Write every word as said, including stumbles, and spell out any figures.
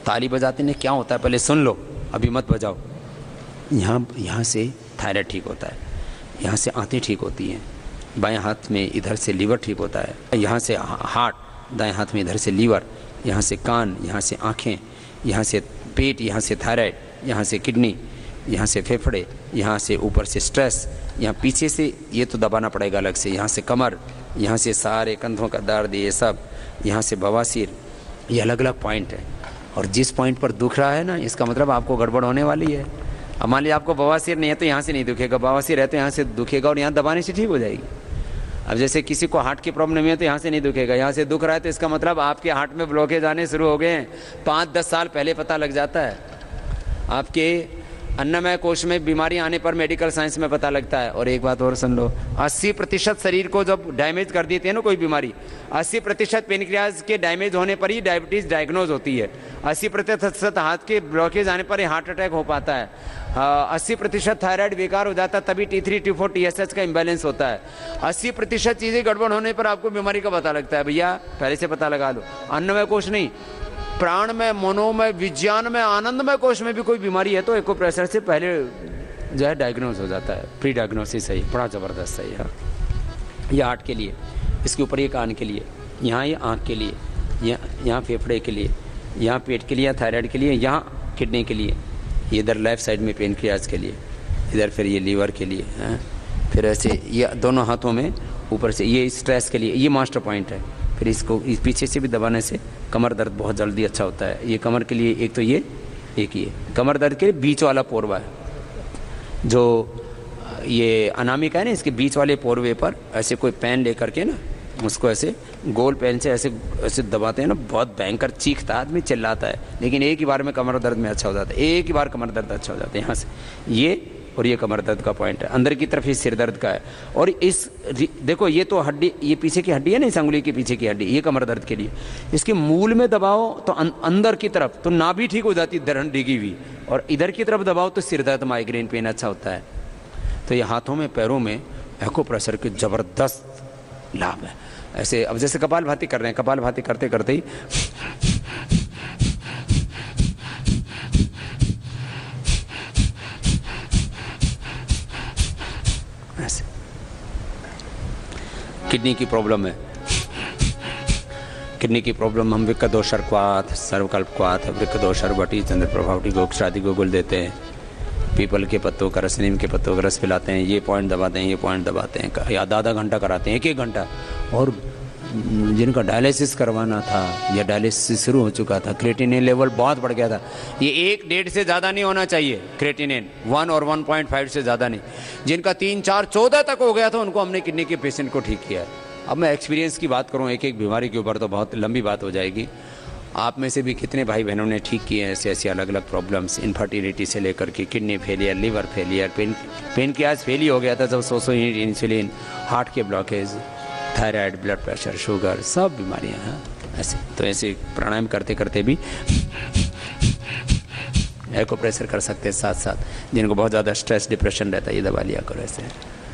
ताली बजाते ने क्या होता है पहले सुन लो, अभी मत बजाओ। यहाँ यहाँ से थायराइड ठीक होता है, यहाँ से आंतें ठीक होती हैं, बाएं हाथ में इधर से लीवर ठीक होता है, यहाँ से हार्ट, दाएं हाथ में इधर से लीवर, यहाँ से कान, यहाँ से आँखें, यहाँ से पेट, यहाँ से थायराइड, यहाँ से किडनी, यहाँ से फेफड़े, यहाँ से ऊपर से स्ट्रेस, यहाँ पीछे से ये तो दबाना पड़ेगा अलग से, यहाँ से कमर, यहाँ से सारे कंधों का दर्द, ये सब, यहाँ से बवासीर, ये अलग अलग पॉइंट है। और जिस पॉइंट पर दुख रहा है ना, इसका मतलब आपको गड़बड़ होने वाली है। अब मान लीजिए आपको बवासीर नहीं है तो यहाँ से नहीं दुखेगा, बवासीर है तो यहाँ से दुखेगा और यहाँ दबाने से ठीक हो जाएगी। अब जैसे किसी को हार्ट की प्रॉब्लम है तो यहाँ से नहीं दुखेगा, यहाँ से दुख रहा है तो इसका मतलब आपके हार्ट में ब्लॉकेज आने शुरू हो गए हैं, पाँच दस साल पहले पता लग जाता है। आपके अन्नमय कोश में बीमारी आने पर मेडिकल साइंस में पता लगता है। और एक बात और सुन लो, अस्सी प्रतिशत शरीर को जब डैमेज कर देती है ना कोई बीमारी, अस्सी प्रतिशत पेनक्रियाज के डैमेज होने पर ही डायबिटीज़ डायग्नोज होती है, अस्सी प्रतिशत हाथ के ब्लॉकेज आने पर ही हार्ट अटैक हो पाता है, अस्सी प्रतिशत थायराइड बेकार हो जाता है, तभी T three T four T S H का इम्बैलेंस होता है। अस्सी प्रतिशत चीज़ें गड़बड़ होने पर आपको बीमारी का पता लगता है। भैया पहले से पता लगा लो। अन्नमय कोश नहीं, प्राण में, मनोमय, विज्ञान में, आनंदमय कोश में भी कोई बीमारी है तो एको प्रेशर से पहले जो है डायग्नोज हो जाता है। प्री डायग्नोसिस है, बड़ा ज़बरदस्त है यह। ये हार्ट के लिए, इसके ऊपर ये कान के लिए, यहाँ ये आँख के लिए, यहाँ यहाँ फेफड़े के लिए, यहाँ पेट के लिए, थायराइड के लिए, यहाँ किडनी के लिए, ये इधर लेफ्ट साइड में पेनक्रियाज के लिए, इधर फिर ये लीवर के लिए है, फिर ऐसे ये दोनों हाथों में ऊपर से ये स्ट्रेस के लिए, ये मास्टर पॉइंट है। फिर इसको इस पीछे से भी दबाने से कमर दर्द बहुत जल्दी अच्छा होता है। ये कमर के लिए एक तो ये, एक ये कमर दर्द के लिए बीच वाला पोरवा है, जो ये अनामिका है ना, इसके बीच वाले पोरवे पर ऐसे कोई पेन लेकर के ना, उसको ऐसे गोल पेन से ऐसे ऐसे दबाते हैं ना, बहुत भयंकर चीखता है आदमी, चिल्लाता है, लेकिन एक ही बार में कमर दर्द में अच्छा हो जाता है, एक ही बार कमर दर्द अच्छा हो जाता है। यहाँ से ये और ये कमर दर्द का पॉइंट है, अंदर की तरफ ये सिर दर्द का है। और इस देखो ये तो हड्डी, ये पीछे की हड्डी है ना, इस अंगुली के पीछे की हड्डी, ये कमर दर्द के लिए। इसके मूल में दबाओ तो अं, अंदर की तरफ तो नाभि ठीक हो जाती है दरन डिगी हुई, और इधर की तरफ दबाओ तो सिर दर्द, माइग्रेन पेन अच्छा होता है। तो ये हाथों में, पैरों में एक्ो प्रेशर के ज़बरदस्त लाभ है। ऐसे अब जैसे कपाल भाती कर रहे हैं, कपाल भाती करते करते ही ऐसे किडनी की प्रॉब्लम है, किडनी की प्रॉब्लम हम विक्कदोषर क्वाथ, सर्वकल्प क्वाथ, विक्कदोषर बटी, चंद्र प्रभावटी, गोक्षरादि गोगुल देते हैं, पीपल के पत्तों का रस, नीम के पत्तों का रस पिलाते हैं, ये पॉइंट दबाते हैं, ये पॉइंट दबाते हैं, या आधा आधा घंटा कराते हैं, एक एक घंटा। और जिनका डायलिसिस करवाना था या डायलिसिस शुरू हो चुका था, क्रेटिनिन लेवल बहुत बढ़ गया था, ये एक डेढ़ से ज़्यादा नहीं होना चाहिए क्रेटिनिन, वन और वन पॉइंट फाइव से ज़्यादा नहीं। जिनका तीन चार चौदह तक हो गया था उनको हमने किडनी के पेशेंट को ठीक किया है। अब मैं एक्सपीरियंस की बात करूँ एक एक बीमारी के ऊपर तो बहुत लंबी बात हो जाएगी। आप में से भी कितने भाई बहनों ने ठीक किए हैं ऐसे ऐसे अलग अलग प्रॉब्लम्स, इनफर्टिलिटी से लेकर के किडनी फेलियर, लीवर फेलियर, पेन पेनक्रियाज फेल ही हो गया था जब सौ सौ यूनिट इंसुलिन, हार्ट के blockage, thyroid, blood pressure, sugar, सब बीमारियां हैं ऐसे। तो ऐसे प्राणायाम करते करते भी एको प्रेशर कर सकते हैं साथ साथ। जिनको बहुत ज़्यादा स्ट्रेस डिप्रेशन रहता है ये दबा लिया करो ऐसे।